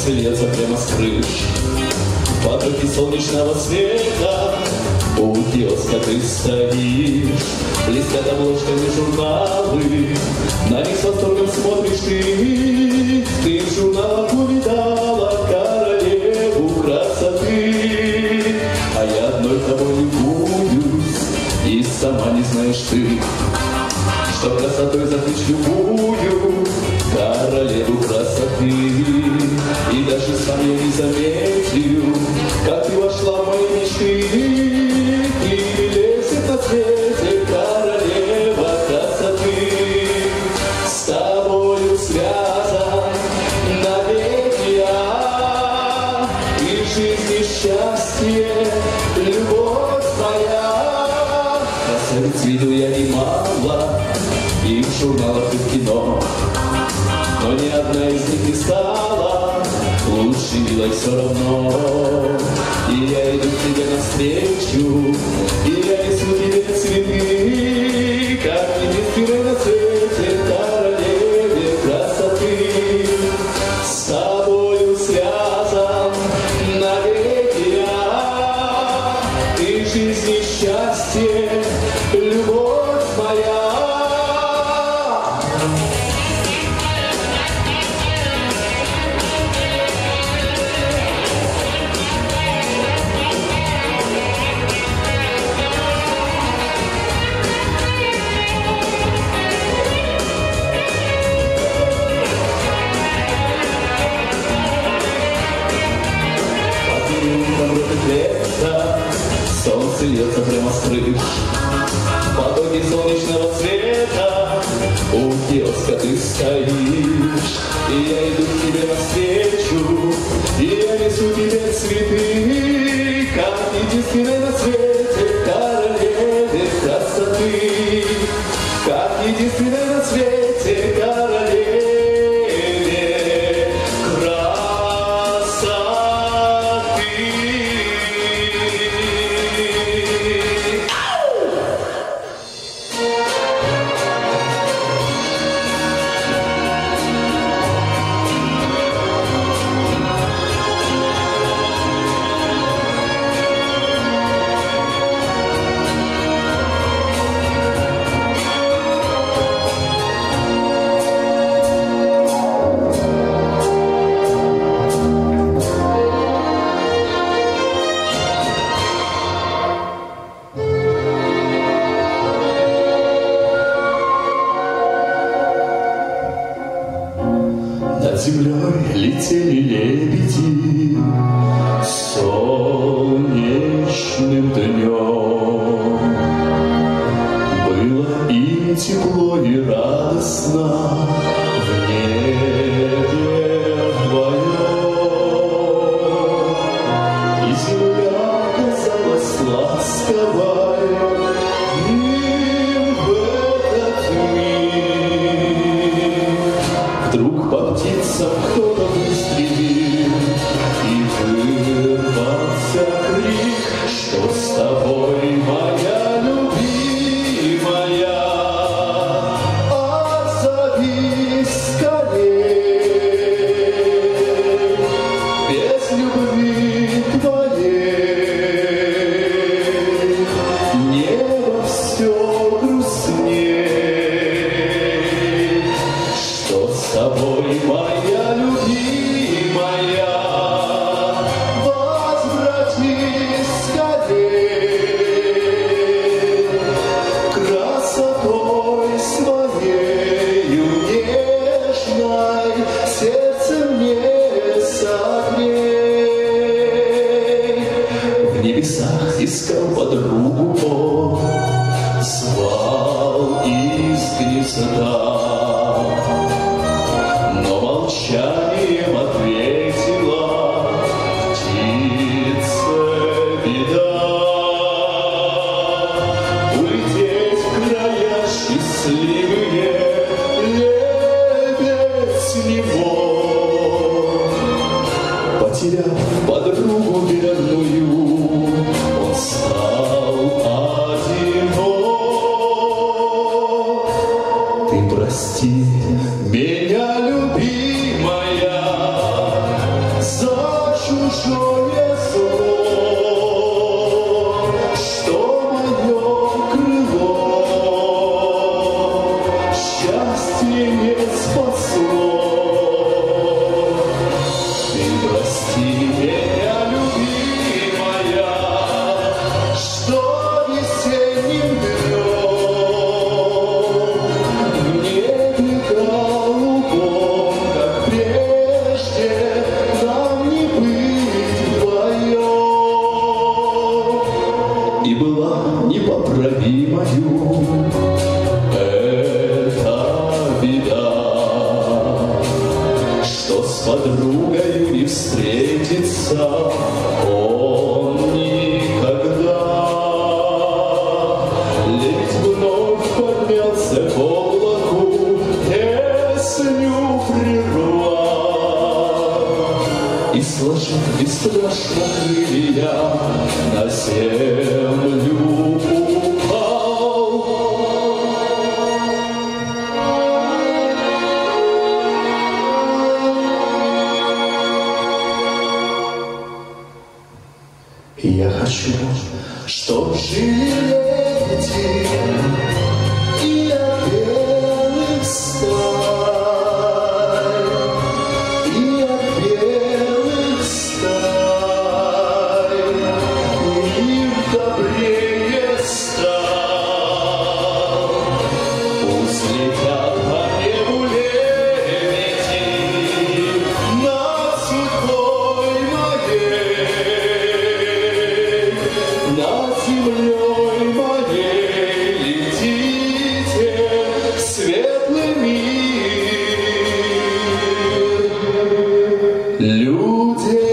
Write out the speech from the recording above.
солнце льется прямо с крыш. Потоки солнечного света, у киоска ты стоишь. Блестят обложками журналы, на них с восторгом смотришь ты. Ты в журналах увидала королеву красоты. А я одной тобой любуюсь, и сама не знаешь ты, что красотой затмишь любую королеву красоты. И даже сам я не заметил, как ты вошла в мои мечты. И лезет на свете королева красоты. С тобою связан навеки я, и жизнь и счастье, любовь моя. Красавиц видел я немало, и в журналах, и в кино, но ни одна из них не стала лучше, милой, все равно. И я иду к тебе навстречу, и я несу тебе цветы, как единственной на свете королеве красоты. С тобою связан навеки я, и жизнь и счастье, любовь моя. Солнце льется прямо с крыш. Потоки солнечного света, у киоска ты стоишь. И я иду к тебе навстречу, и я несу тебе цветы, как единственной на свете королеве красоты. Как единственной на свете королеве землей летели лебеди солнечным днем. Было им тепло и радостно в небе вдвоем. И земля казалась ласковой им в этот миг. Вдруг по птицам кто-то выстрелил, и вырвался крик: что с тобой, моя любимая? Отзовись скорей, без любви твоей небо все грустней. Что с тобой, моя любимая? Возвратись скорей, красотой своею нежной сердце мне согрей. В небесах искал подругу он, звал из гнезда, но молчанием ответила птице беда. Улететь в края счастливые лебедь него, потеряв подругу верную, он стал одинок. Ты прости меня, любимая, чужое зло, что мое крыло счастье не спасло. Ты прости меня, любимая, что весенним днем в небе голубом, как прежде, нам не быть вдвоем. И была непоправимою эта беда, что с подругою не встретится он никогда. Ведь вновь поднялся к облаку, песню прервав, и сложив бесстрашно крылья, на землю упал. И я хочу, чтоб жили лети и от белых стай, и от белых стай, мир добрее стал. Пусть летят по небу лебеди над судьбой моей, над землей моей летите в светлый мир людей.